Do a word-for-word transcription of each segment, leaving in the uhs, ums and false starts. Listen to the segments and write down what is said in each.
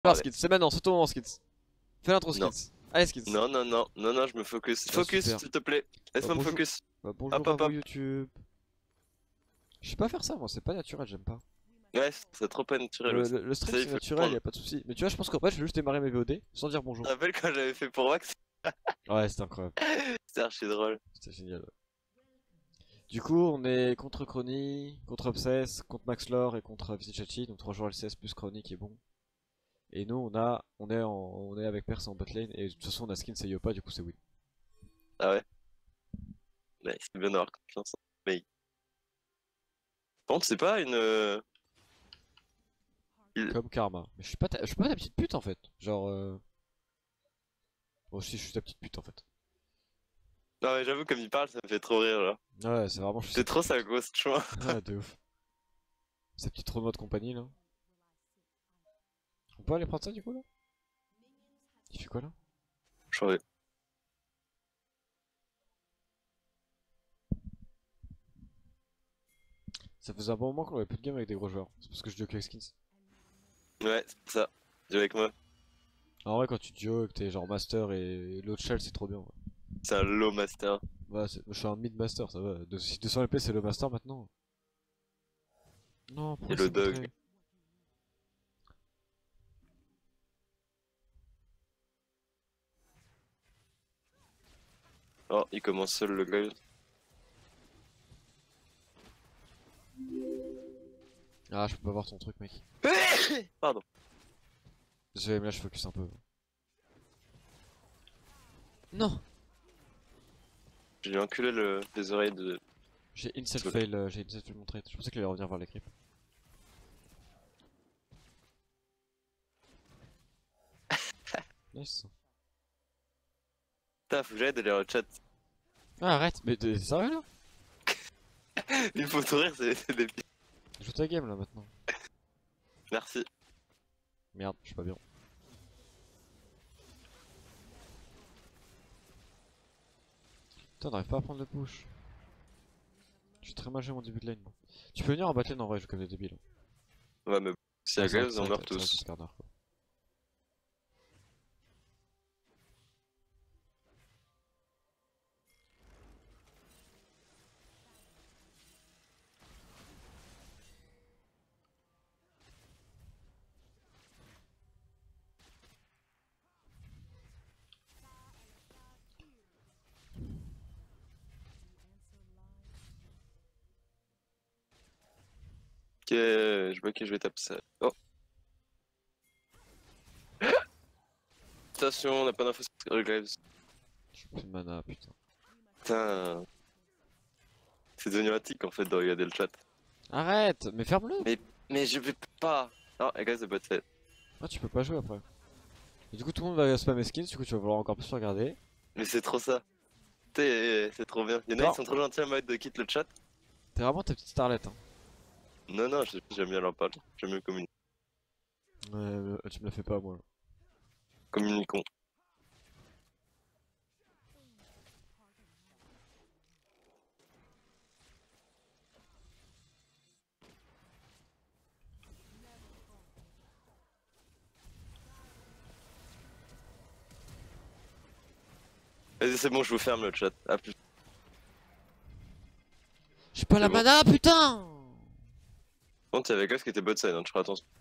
Alors Skits, c'est maintenant, c'est ton moment Skits. Fais l'intro Skits. Allez Skits. Non, non, non, non, non, je me focus. Ah, Focus, super. s'il te plaît. Laisse-moi Bah, me bonjour. focus. Bah, bonjour Hop, à hop, vous hop. YouTube. Je sais pas faire ça moi, c'est pas naturel, j'aime pas. Ouais, c'est trop pas naturel Le, aussi. le, le stream Ça, il c'est faut naturel, prendre. y a pas de soucis. Mais tu vois, je pense qu'en fait je vais juste démarrer mes V O D sans dire bonjour. Tu te rappelles quand j'avais fait pour Wax? Ouais, c'était incroyable. C'était archi drôle. C'était génial. Du coup, on est contre Crony, contre Obsess, contre Maxlore et contre Visichachi, donc trois joueurs L C S plus Crony qui est bon. Et nous, on a, on est, en, on est avec Perse en botlane et de toute façon on a Skins et Yopa, du coup c'est win. Ah ouais? Ouais, c'est bien d'avoir confiance. Mais. Par contre, c'est pas une. euh, il- Comme Karma. Mais je suis pas ta, je suis pas ta petite pute en fait. Genre. Euh... Bon, si, je suis ta petite pute en fait. Non, mais j'avoue, comme il parle, ça me fait trop rire là. Ouais, c'est vraiment. Je suis C'est sa trop petite sa pute. grosse chouin. Ouais, de ouf. Sa petite Renault de compagnie là. On peut aller prendre ça du coup là? Il fait quoi là? J'aurais. Ça faisait un bon moment qu'on avait plus de game avec des gros joueurs. C'est parce que je joue avec Skins. Ouais, c'est pour ça. Dis avec moi. En vrai, quand tu duo que t'es genre master et l'autre shell, c'est trop bien. Ouais, C'est un low master. ouais c'est- je suis un mid master, ça va. De- Si deux cents L P c'est le master maintenant. Non, pourquoi Et le c'est dog. montré? Oh, il commence seul le gars. Ah, je peux pas voir ton truc, mec. Pardon. Désolé, mais là je focus un peu. Non! J'ai enculé le... les oreilles de. J'ai incel C'est fail, euh, j'ai incel fail mon trade. Je pensais qu'il allait revenir voir les creeps. Nice. Putain, faut que j'aille de lire le chat. Ah, arrête, mais t'es sérieux là? Il faut sourire, c'est c'est des pires. Joue ta game là maintenant. Merci. Merde, je suis pas bien. Putain, on n'arrive pas à prendre le push. Je suis très mal joué mon début de lane. Moi. Tu peux venir en batlane en vrai, je joue comme des débiles. Ouais, mais si y a Ah, c'est vrai Graves, que- c'est on vrai meurt que- c'est vrai que tous. c'est Skarner, quoi. Ok, je vois que je vais taper ça. Oh. Attention, on n'a pas d'infos sur Graves. J'ai plus de mana, putain. Putain. C'est devenu attique en fait de regarder le chat. Arrête, mais ferme-le! Mais, mais je vais pas. Non, Graves de bot side. Ah, tu peux pas jouer après. Et du coup, tout le monde va spammer skins, du coup, tu vas vouloir encore plus regarder. Mais c'est trop ça. T'es, c'est trop bien. Y'en a Non. qui sont trop gentils en mode de quitte le chat. T'es vraiment ta petite starlette, hein. Non, non, j'ai- j'aime bien leur parler. J'aime mieux communiquer. Ouais, euh, tu me la fais pas, moi. Communiquons. Vas-y, c'est bon, je vous ferme le chat. A plus. J'ai pas la bon. mana, putain! Par contre, il y avait Graves qui était bot side, hein, tu feras attention.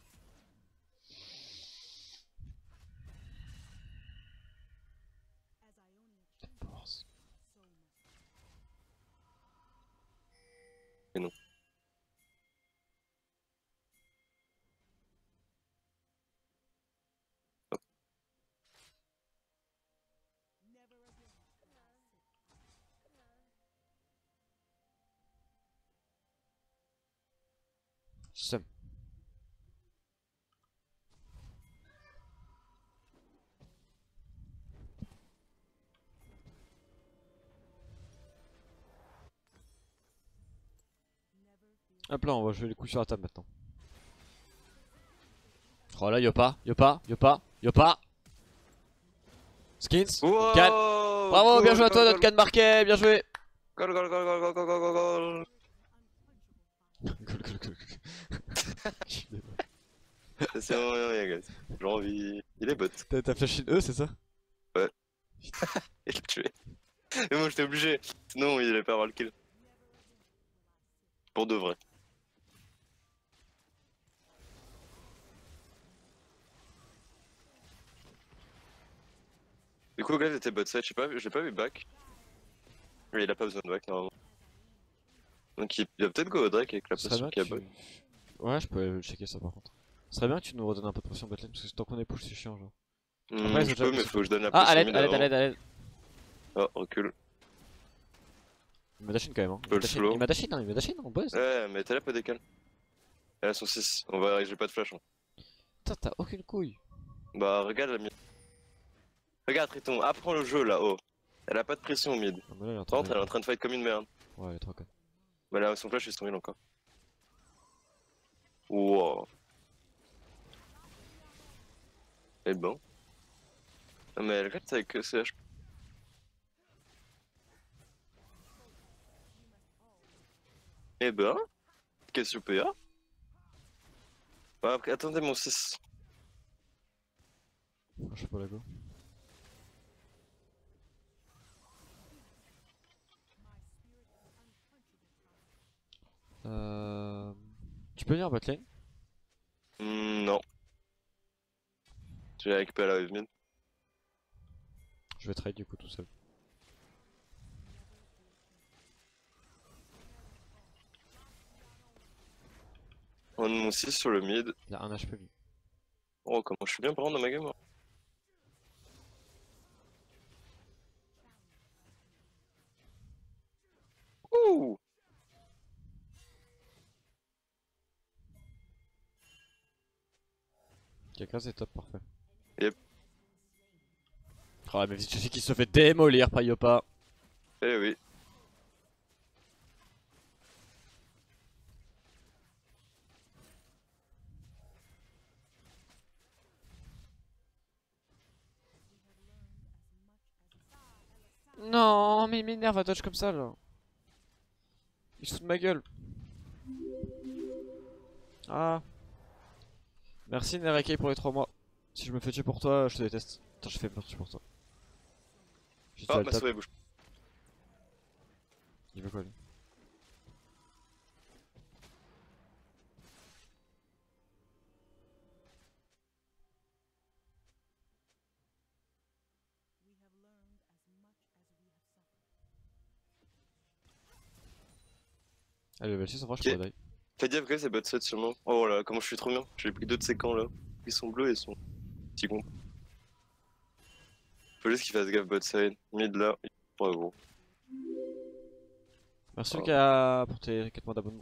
Et non. Hop. Seum. Hop là, on va jouer les coups sur la table maintenant. Oh là, Yopa, Yopa, Yopa, Yopa. Skins, Wow, Can. Bravo, goal, bien joué à toi, goal, notre can marqué, bien joué. Goal, goal, goal, goal, goal, goal, goal, goal, goal. Goal, goal, goal. Je suis désolé. C'est rien, rien, guys. J'ai envie. Il est bot. T'as t'as flash in E, c'est ça? Ouais. Il l'a tué. Mais moi j'étais obligé. Sinon il allait pas avoir le kill. Pour de vrai. Du coup, guys était bot side. J'ai pas, j'ai pas vu back. Mais il a pas besoin de back normalement. Donc il, il va peut-être go au Drake avec la Ce serait pression bien qu'il que y a tu... bot. Ouais, je peux checker ça par contre. Ce serait bien que tu nous redonnes un peu de pression botlane parce que tant qu'on est push, c'est chiant genre. Après, Hmm, ils ont je déjà. peux, mais ils ont- faut que je donne la Ah, à pression l'aide, mid à l'aide, à avant. l'aide, à l'aide. Oh, recule. Il m'a dash in quand même. Hein. Je Il peux m'a le dash in, slow. il m'a dash in, hein, il m'a dash in, on boss. Ouais, mais t'es là, pas décale. Elle a son six. On va, j'ai pas de flash. Hein. Putain, t'as aucune couille. Bah, regarde la mid. Regarde, Triton, apprends le jeu là-haut. Elle a pas de pression au mid. Ah, mais là, il est en Par train contre, elle est en de. train de fight comme une merde. Ouais, il est trop con. Mais là, son flash, il se heal encore. Wow. Et bon. Non, mais elle reste avec C H. Eh ben, Cassiopeia. Bah, après, attendez mon six. Oh, je sais pas la go. Euh... Tu peux venir botlane? Hmm, non. Je vais récupérer la wave mid. Je vais trade du coup tout seul. On a mon six sur le mid. Il a un H P lui. Oh, comment je suis bien par contre dans ma game. Hein. Ouh. Quelqu'un c'est top, parfait. Yep. Oh mais vite, je sais qu'il se fait démolir par Yopa. Eh oui. Non, mais il m'énerve à dodge comme ça là. Il se fout de ma gueule. Ah. Merci Nereke pour les trois mois. Si je me fais tuer pour toi, je te déteste. Putain, j'ai fait peur tuer pour toi. J'ai tué Ah, le ma top. souris bouge. Il veut quoi lui? Allez, level six, en vrai, je Ok. pourrais die. Fais gaffe, guys, c'est bot set sûrement. Oh là, comment je suis trop bien. J'ai pris deux de ces camps là. Ils sont bleus et ils sont petits cons. Faut juste qu'il fasse gaffe bot side. Mid là. Bravo. Merci Oh. Lucas pour tes quatre mois d'abonnement.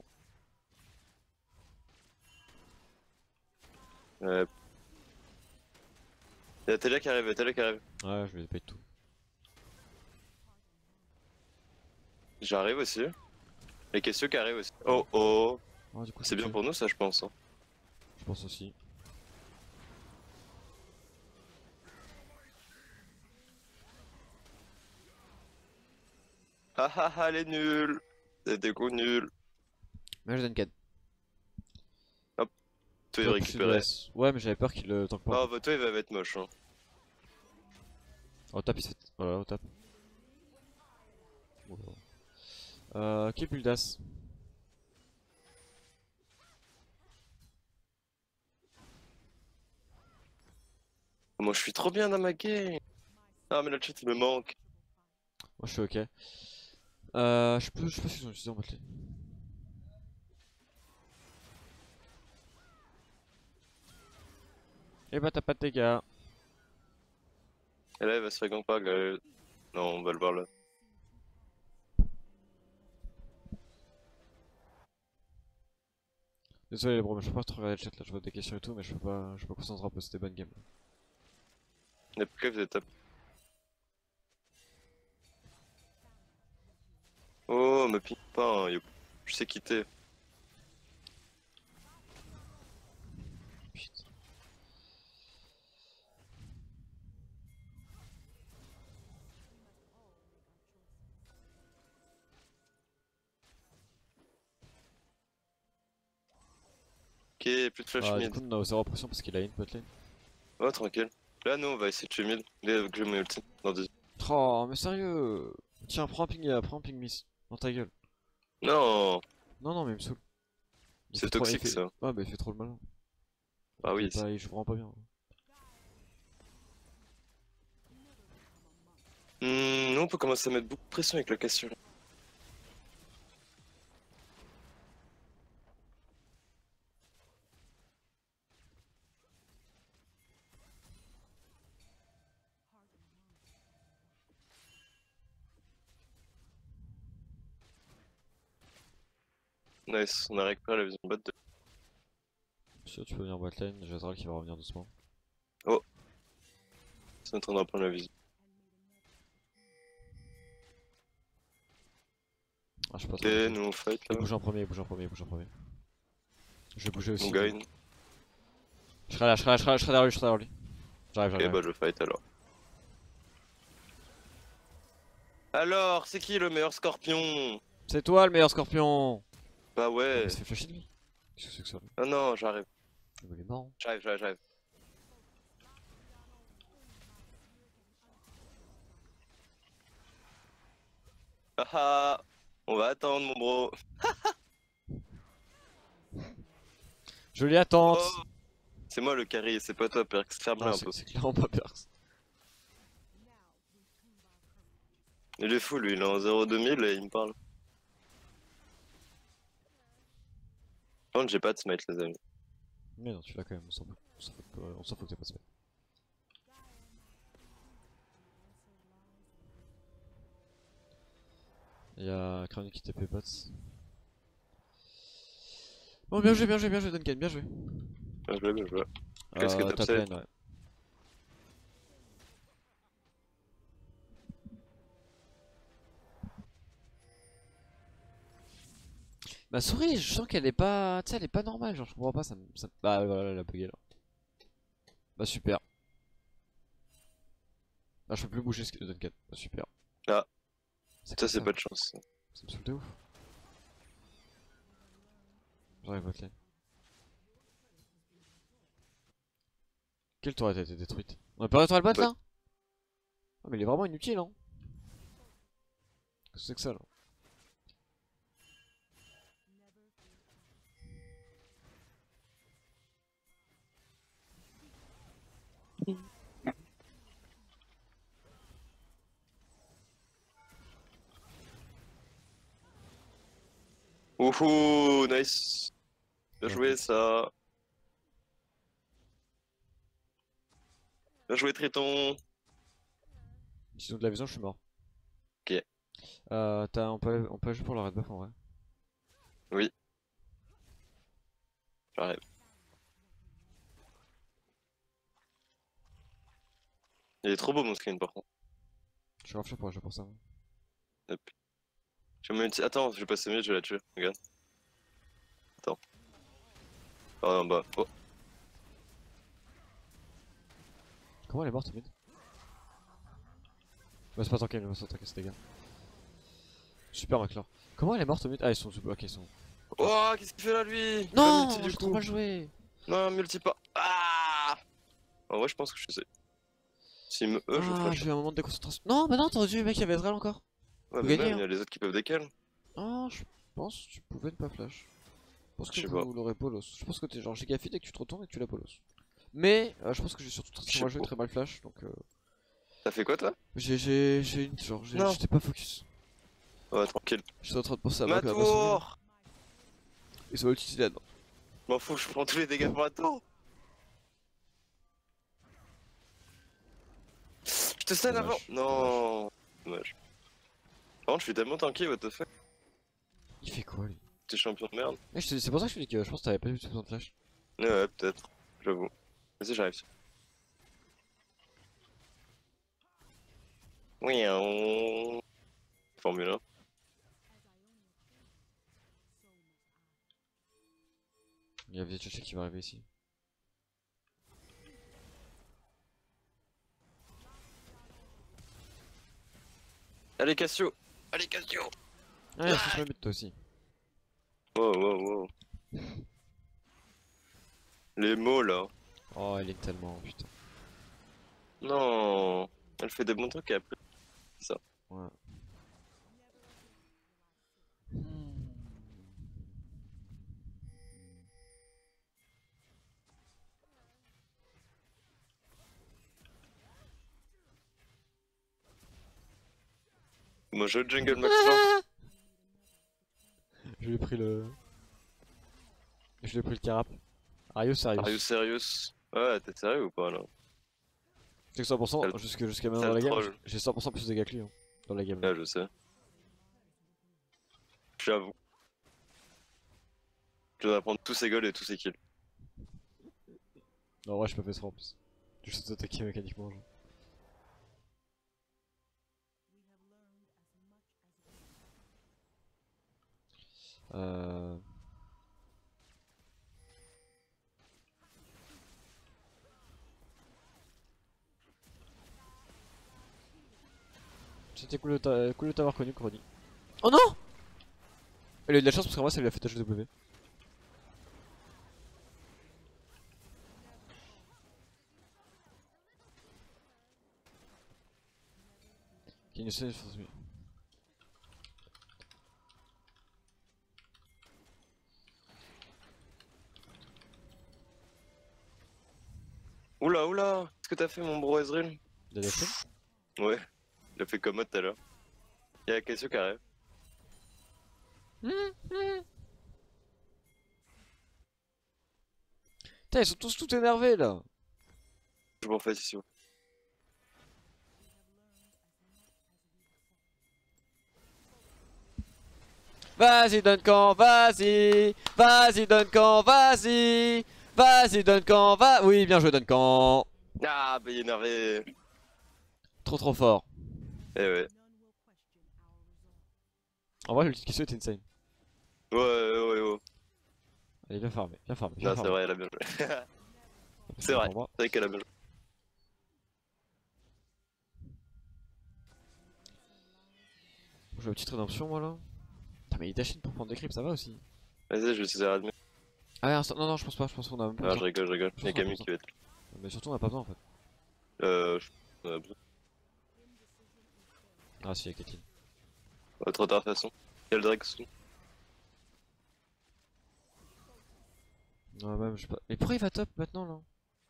Ouais. Y'a Talia qui arrive, y'a Talia qui arrive. Ouais, je vais payer tout. J'arrive aussi. Et Cassio qui arrive aussi. Oh oh. Oh, du coup, C'est bien pour nous ça, je pense. Hein. Je pense aussi. Ah ah ah, elle est nulle. C'était coup nul. Mais je donne Ken. Toi il Top, récupérait. sud-ouest. Ouais, mais j'avais peur qu'il le tank pas. Oh bah toi il va être moche. Hein. Au tap, il se fait. Voilà, au tap. Euh, qui est Buldas? Moi je suis trop bien dans ma game. Ah mais le chat il me manque. Moi, je suis ok. Euh, je peux, je sais pas si ils ont utilisé en botlane. Et bah, t'as pas de dégâts. Et là il va se faire gang pas. Là. Non on va le voir là. Désolé les bros, mais je peux pas trop regarder le chat là, je vois des questions et tout, mais je peux pas, je peux pas concentrer un peu, c'était bonne game. Il y a plus que des tapes. Oh me pique pas hein, yo. Je sais quitter. Putain. Ok plus de flash Ah, du mid. coup, on a zéro pression parce qu'il a une bot lane. Oh, tranquille. Là, nous, on va essayer de tuer mid. Dès que j'ai mon ulti. Dans dix. Oh, mais sérieux. Tiens, prends un ping, euh, prends un ping miss. Dans ta gueule. Non, Non, non, mais il me saoule. Il c'est fait trop, il toxique fait... ça. Ouais, bah il fait trop le malin. Ah Il, est oui. pas... il joue vraiment pas bien. Hmm, nous, on peut commencer à mettre beaucoup de pression avec la cassure. Nice, on a récupéré la vision bot de... Si tu peux venir bot lane, j'ai Ezreal qui va revenir doucement. Oh, c'est en train de reprendre la vision. Ah, je sais pas Ok, trop. nous on fight Il là. bouge en premier, il bouge en premier, il bouge en premier. Je vais bouger On aussi. gagne. mais- Je serai là, je serai là, je serai là, je serai derrière lui, je serai derrière lui. J'arrive, Ok, j'arrive. bah je fight alors. Alors, c'est qui le meilleur scorpion? C'est toi le meilleur scorpion. Bah Oh, mais ouais. il se fait flasher de lui. Qu'est-ce que c'est que ça lui? Ah non, j'arrive. Oh, il est marrant. J'arrive, j'arrive, j'arrive. Ah ah, on va attendre mon bro. Jolie attente. Oh, c'est moi le carry, c'est pas toi Perx, ferme-la Non, un c'est peu. c'est clairement pas Perks. Il est fou lui, il est en zéro deux mille et il me parle. Par contre j'ai pas de smite les amis. Mais non, tu l'as quand même, on s'en fout. On s'en fout que- on s'en fout que t'aies pas de spell. Y'a Crane qui T P bots. Bon, bien joué, bien joué, bien joué, Duncan, bien joué. Bien joué, bien joué. Qu'est-ce que Euh, top top sept? lane, ouais. Ma souris, je sens qu'elle est pas. Tu sais, elle est pas normale, genre je comprends pas, ça me. ça me- Bah voilà, elle a bugué là. Bah super. Ah, je peux plus bouger ce que Duncan. Bah super. Ah, C'est ça quoi c'est ça? pas de chance. Ça me saoule de ouf. J'arrive bot lane. Quelle tour a été détruite? On a pas réussi à le battre Bah, là? Ah, mais il est vraiment inutile, hein. Qu'est-ce que c'est que ça là? Wouhou, nice. Bien Bien joué joué. ça. Bien joué Triton. Sinon de la vision, je suis mort. Ok, Euh, t'as, on peut, on peut jouer pour le red buff en vrai. oui, j'arrive. Il est trop beau mon skin par contre. Je suis grave chaud pour jouer pour ça. Moi. Hop. Je me dis... Attends, je vais passer mieux, je vais la tuer. Regarde. Attends. Oh non, bah. Oh. Comment elle est morte, mid? Bah, c'est pas tanké, mais c'est tanké, c'est dégâts. Super McLaren. Comment elle est morte, mid? Ah, ils sont sous. Ok, ils sont. Oh, qu'est-ce qu'il fait là lui? Il va Non! multi du J'ai trop coup. mal joué! Non, multi pas. Ah! En vrai, je pense que je sais. S'il me E, je Ah, flash. j'ai eu un moment de déconcentration. Non, bah non, t'aurais dû, mec, il y avait Ezreal encore. Ouais, Vous mais gagnez, même, il y hein. a les autres qui peuvent décaler. Ah, je pense que tu pouvais ne pas flash. Je pense Je que sais pas. vous l'aurez bolos. Je pense que t'es genre giga fit et que tu te retournes et que tu la bolos. Mais euh, je pense que j'ai surtout Je très sais mal joué, pas. très mal flash, donc euh, T'as fait quoi toi? j'ai j'ai j'ai une genre j'ai- Non. j'étais pas focus. Ouais, tranquille. J'étais en train de penser à Ma ma à ma souris. là. tour! Et ça va utiliser là-dedans. Je m'en fous, je prends tous les dégâts pour la tour. Je te stun avant. Dommage, Non. Dommage. Par contre, je suis tellement tanké, what the fuck. Il fait quoi lui? T'es champion de merde. Eh, je te- C'est pour ça que je te dis que je pense que t'avais pas eu besoin de flash. Ouais, ouais, peut-être. J'avoue. Vas-y, j'arrive. Oui, on... Formule un. Il y a Vietchachi qui va arriver ici. Allez, Cassio. Allez, Cassio. Ah, il y a le but toi aussi. Wow, wow, wow. Les mots là. Oh, elle est tellement, putain. Non. Elle fait des bons trucs et après. Ça. Ouais. Moi je jungle Maxlore. Je lui ai pris le. Je lui ai pris le carap. Are you serious? Are you serious? Ouais, t'es sérieux ou pas là? J'ai que cent pour cent Sale- jusque- jusqu'à maintenant sale dans la game. troll. J'ai cent pour cent plus de dégâts que lui hein, dans la game. Là. Ouais, je sais. J'avoue. Je dois prendre tous ses goals et tous ses kills. Non, en vrai, je peux pas faire ça en plus. Je suis attaqué mécaniquement. Genre. Euh. C'était cool de t'a- cool de t'avoir connu, Crony. Oh non! Elle a eu de la chance parce qu'en vrai, ça lui a fait touch W. Qui ne sait pas. Oula, oula! Qu'est-ce que t'as fait, mon bro Ezreal? Il a des feux? Ouais, il a fait comme moi tout à l'heure. Il y a Cassio qui arrive. Putain, ils sont tous tout énervés là! Je m'en fais ici. Vas-y Duncan, vas-y! Vas-y Duncan, vas-y! Vas-y Duncan, va! Oui, bien joué Duncan! Ah, bah il est énervé. Trop trop fort. Eh ouais. En vrai, l'ulti de Kissou était insane. Ouais, ouais, ouais, ouais. Allez, bien farmé, bien farmé. Bien Non, c'est farmé. vrai, elle a bien joué. C'est Pour vrai, moi. c'est vrai qu'elle a bien joué. Je joue une petite rédemption moi là. Putain, mais il dash in pour prendre des creeps, ça va aussi. Vas-y, je vais essayer de admettre. Ah, ouais, instant- non, non, je pense pas, je pense qu'on a même pas Ah, je besoin. rigole, je rigole. Il y a Je pense Camille qu'on qui va être Mais surtout, on a pas besoin en fait. là. Euh, je... on a besoin. Ah, si, il y a Caitlyn. Oh, trop tard de toute façon. Il y a le Drake sous. Ouais, même, je sais pas. Mais pourquoi il va top maintenant là?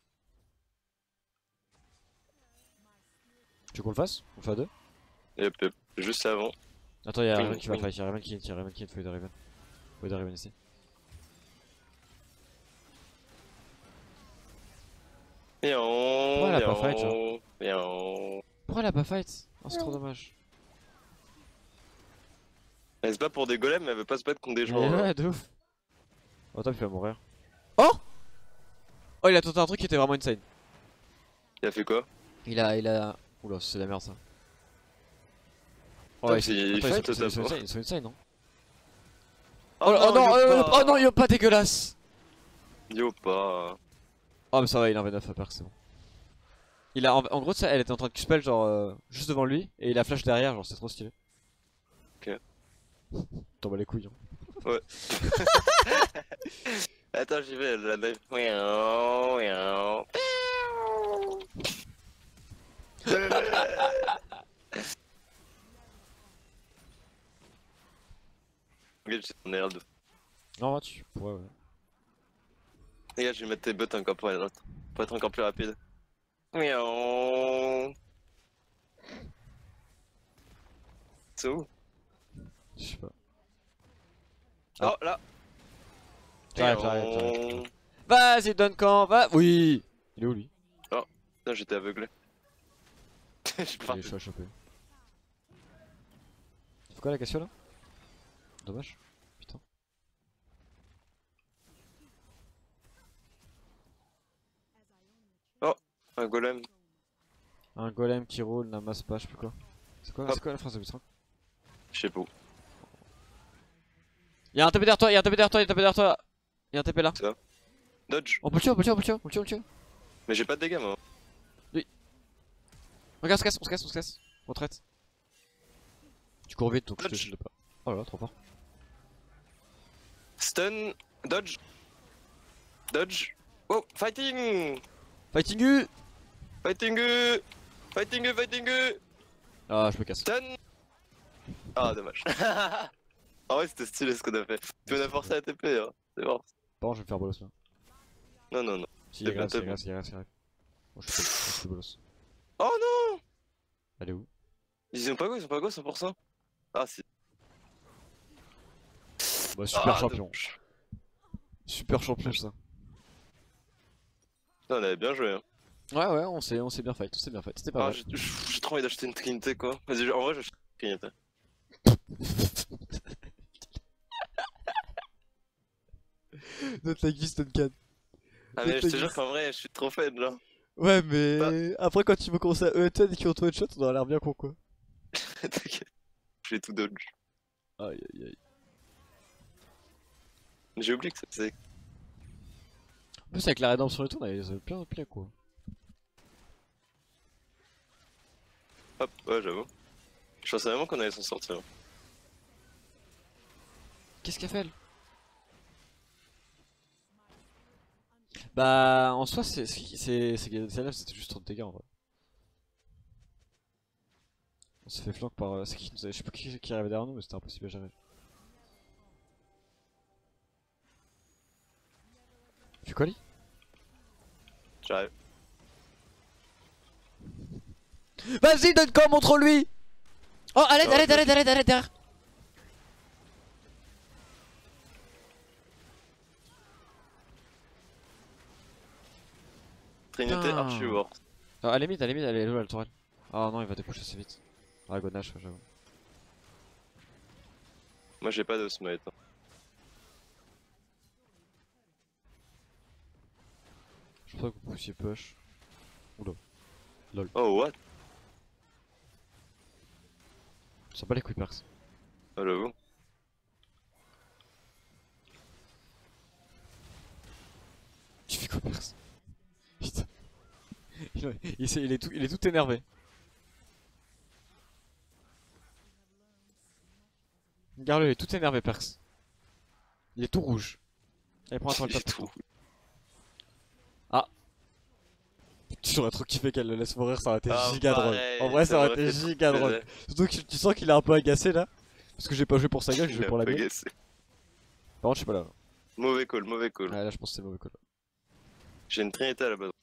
Tu veux qu'on le fasse? On le fait à deux? Yep, yep. Juste avant. Attends, y'a Oui, Riven qui va oui. fight, y'a Riven qui hit, y'a Riven qui hit, faut aider Riven. Faut aider Riven ici. Pourquoi elle a pas fight, genre Miaou. Pourquoi elle a pas fight? Oh, c'est trop dommage. Elle se bat pour des golems, mais elle veut pas se battre contre des gens. Mais genre. ouais, de ouf. Oh, top, il va mourir. Oh! Oh, il a tenté un truc qui était vraiment insane. Il a fait quoi? Il a, il a. Oula, c'est de la merde ça. Oh, Top, ils sont, il attends, fight ils sont, au ils sont top. insane, ils sont insane, non? Oh, Oh, oh non, yo euh, pas. oh non, yo, pas dégueulasse! Yo pas. Oh, mais ça va, il en avait neuf à perk, c'est bon. Il a, en, en gros, ça, elle était en train de Q-spell genre euh, juste devant lui et il a flash derrière, genre c'est trop stylé. Ok. T'en bats les couilles. Hein. Ouais. Attends, j'y vais, la live. Miaou, miaou. Regarde, j'ai ton air de. Non, ouais, tu pourrais, ouais. Les gars, je vais mettre tes bots encore pour être, pour être encore plus rapide. Miaou. C'est où? Je sais pas. Oh, là. J'arrive, j'arrive, j'arrive. j'arrive. Vas-y, Duncan, va. Oui! Il est où lui? Putain, j'étais aveuglé. Je Il pars. est chaud à choper. Il faut quoi la Cassio là? Dommage. Putain. Un golem. Un golem qui roule, n'amasse pas, je sais plus quoi. C'est quoi, Hop. c'est quoi la phrase de Bitrank? Je sais pas où. Y'a un T P derrière toi, y'a un T P derrière toi, y'a un T P derrière toi. Y'a un T P là. Dodge. On peut le tuer, on peut le tuer, on peut le tuer, on le tue, on le tue. Mais j'ai pas de dégâts, moi. Regarde, on se casse, on se casse, on se casse. On traite. Tu cours vite donc je te Dodge. shield pas. Oh là là, trop fort. Stun. Dodge. Dodge. Oh, fighting! Fighting U. Fighting! euh, Fighting! euh, Fighting! euh. Ah, je me casse. Stun! Ah, dommage. En vrai, c'était stylé ce qu'on a fait. Tu m'en as forcé à T P, hein. C'est mort. Par contre, je vais me faire bolos là. Non, non, non. Si, il y a C'est grave, pas il y a top. grave, il y a grave, il y a grave. Bon, je fais je fais bolos. Oh non! Elle est où? Ils ont pas go, ils ont pas go cent pour cent. Ah, si. Bah, super Ah, champion. dommage. Super champion ça. Putain, on avait bien joué, hein. Ouais, ouais, on s'est on s'est bien fight, on s'est bien fight. C'était pas Ah, mal. j'ai j'ai trop envie d'acheter une Trinité, quoi. Vas-y, en vrai, j'achète une Trinité. Notre like Viston Can. Ah, mais je te jure qu'en vrai, je suis trop fan, là. Ouais, Bah. mais après, quand tu veux commencer à E T N et qu'ils ont one shot, on a l'air bien con quoi. T'inquiète. J'ai tout dodge. Aïe aïe aïe. J'ai oublié que ça faisait. En plus, avec la rédemption et tout, on avait plein plein quoi. Hop, ouais, j'avoue. Je pensais vraiment qu'on allait s'en sortir. Qu'est-ce qu'elle fait elle? Bah, en soi, c'est c'est celle-là, c'était juste trop de dégâts en vrai. On s'est fait flank par. euh, C'est qui qui nous avait. Je sais pas qui qui arrivait derrière nous, mais c'était impossible à gérer. Tu fais quoi, lui? J'arrive. Vas-y, donne quoi, montre-lui! Oh, à l'aide, Non, à l'aide, je- à l'aide, à l'aide, à l'aide, derrière! Trinité Putain. Archivore. Ah, elle est mid, elle est mid, elle est low, la tourelle. Ah non, il va dépoucher assez vite. Ah, gonache, ouais, j'avoue. Moi, j'ai pas de smite. hein. Je pense pas que vous poussiez push. Oula. Oh, what? Ça pas les couilles, perks. Oh, j'avoue. Tu fais quoi, perks? Putain. Il, il, est- il est tout, il est tout énervé. Regarde-le, il est tout énervé, perks. Il est tout rouge. Allez, prends un tour J'ai le tout. Tu aurais trop kiffé qu'elle le laisse mourir, ça aurait été Ah, giga drôle. pareil, En vrai, ça aurait m'aurait été fait trop giga drôle. plaisir. Surtout que tu sens qu'il est un peu agacé là. Parce que j'ai pas joué pour sa gueule, j'ai Il joué a pour la pas mienne. guessé. Par contre, je suis pas là. Mauvais call, mauvais call. Ouais, là, je pense que c'est mauvais call. J'ai une Trinité à la base.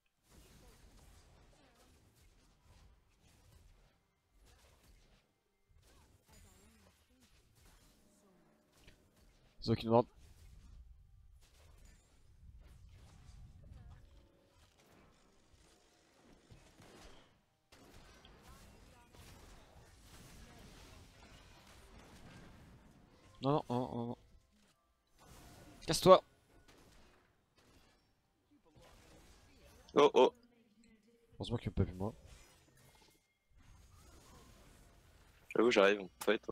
Zo qui nous demande. Non, non, non, non, non. Casse-toi. Oh, oh. Heureusement qu'il m'a pas vu moi. J'avoue, j'arrive, on fight.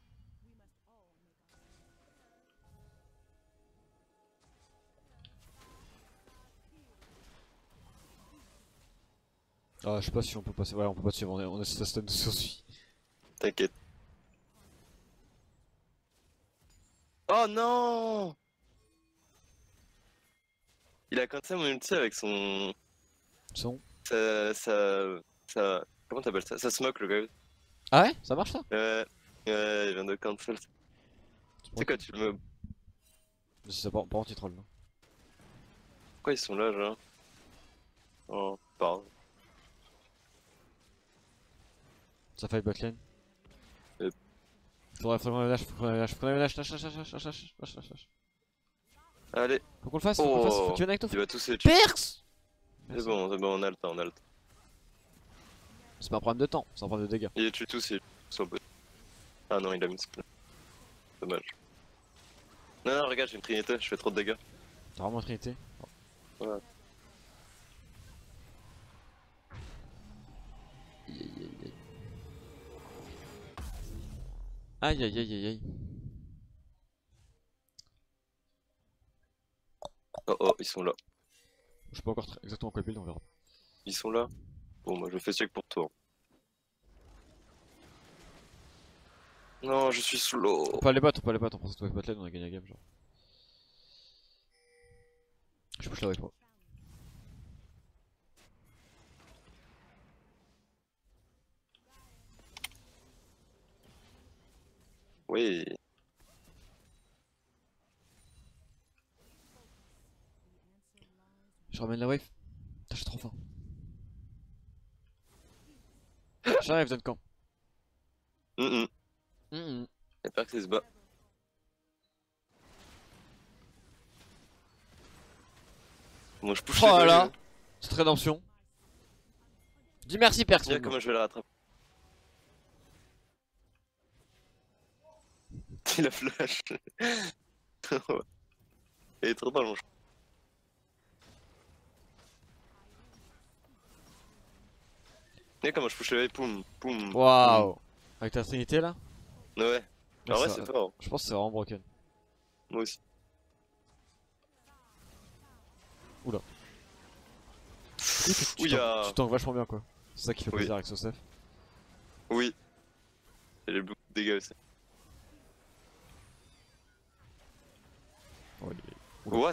Ah, je sais pas si on peut passer. Ouais, on peut pas suivre, on est, on est sur stun de sursuit. T'inquiète. Oh non! Il a cancel mon ulti avec son. Son. Sa. Sa. sa... Comment t'appelles ça? Sa smoke, le gars. Ah ouais, ça marche ça? Ouais, ouais, il vient de cancel. Tu sais quoi, tu me. Si ça par par contre, il troll là. Pourquoi ils sont là, genre? Oh, pardon. Ça fight botlane. Yep. Faudrait faudrait qu'on lâche, faut qu'on lâche, faut qu'on lâche, lâche, lâche, lâche, lâche, lâche, lâche, lâche, lâche, lâche. Allez, Faut qu'on le fasse, faut qu'on le fasse, faut que tu viennes avec toi. il va tous les tuer. Perks! C'est bon, c'est bon, on a le temps, on a le temps. C'est pas un problème de temps, c'est un problème de dégâts. Il les tue tous, il les tue tous au bout. Ah non, il a mis split. Dommage. Non, non, regarde, j'ai une trinité, je fais trop de dégâts. T'as vraiment une trinité? Ouais. Aïe aïe aïe aïe aïe. Oh oh, ils sont là. Je sais pas encore très- exactement quoi build, on verra. Ils sont là. Bon, moi je fais check pour toi. Non, je suis slow. On peut aller bot, on peut aller bot, on prend cette wave botlane, on a gagné la game genre. Je push là avec moi. Oui. Je ramène la wave. Putain, j'ai trop faim. J'arrive, Duncan. Hum hum. Hum, hum. J'espère que c'est se bat. Bon, je push Oh les là deux. là. Cette rédemption. Dis merci, Tiens, personne. comment je vais le rattraper. Il a flash. Il est trop dans le manche. Tiens, comment je push les poum, poum. Waouh. Avec ta trinité là. poum. Ouais. En vrai, Ça- c'est fort. Je pense que c'est vraiment broken. Moi aussi. Oula. Tu, tu, tu, Ouya. tanks- tu tanks vachement bien quoi. C'est ça qui fait Oui. plaisir avec Sosef. Oui. J'ai beaucoup de dégâts aussi. Oh, il est- Oula. What?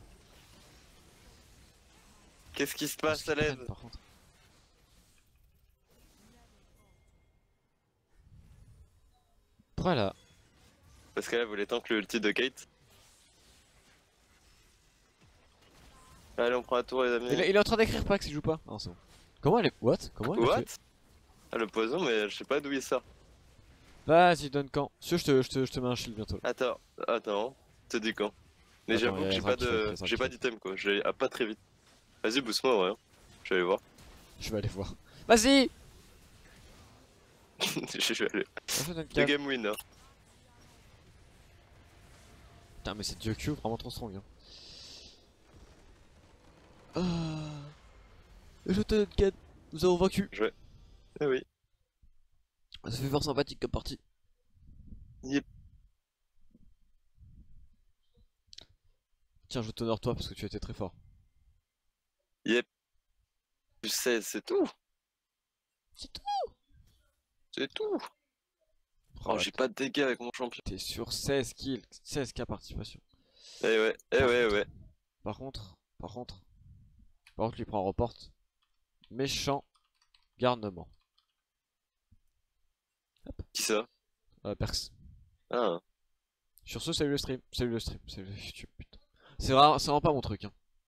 Qu'est-ce qui se passe à l'aide? Par contre. Pourquoi là? Parce qu'elle voulait tank le ulti de Kate. Allez, on prend la tour, les amis. Il, est- il est en train d'écrire Pax, il joue pas. Ah, c'est bon. Comment elle est. What? Comment elle est What? tuée? Ah, le poison, mais je sais pas d'où il sort. Vas-y, donne quand. Si je te, je, te, je te mets un shield bientôt. Attends, attends, te dis quand. Mais Attends, j'avoue y a que j'ai Zrak pas qui fait, de, y a Zrak j'ai qui pas fait. d'item quoi. J'ai ah, pas très vite. Vas-y, boost-moi, ouais. hein. Je vais aller voir. Je vais aller voir. Vas-y! Je vais aller. Refais notre The cam. game winner. Putain, mais c'est Dieu Q vraiment trop strong. Hein. Ah. Et je te donne Ken. Nous avons vaincu. Eh oui. Ça fait fort sympathique comme partie. Yep. Tiens, je t'honore toi parce que tu as été très fort. Yep. Tu sais, c'est tout. C'est tout. C'est tout. Oh, Oh, j'ai pas de dégâts avec mon champion. T'es sur seize kills, seize K participation. Eh ouais, eh Par ouais, contre. ouais. Par contre, par contre, par contre, lui prend un report. Méchant garnement. Qui ça? Euh, Perks. Ah. Sur ce, salut le stream, salut le stream, salut le YouTube, putain. C'est vraiment, c'est vraiment pas mon truc, hein.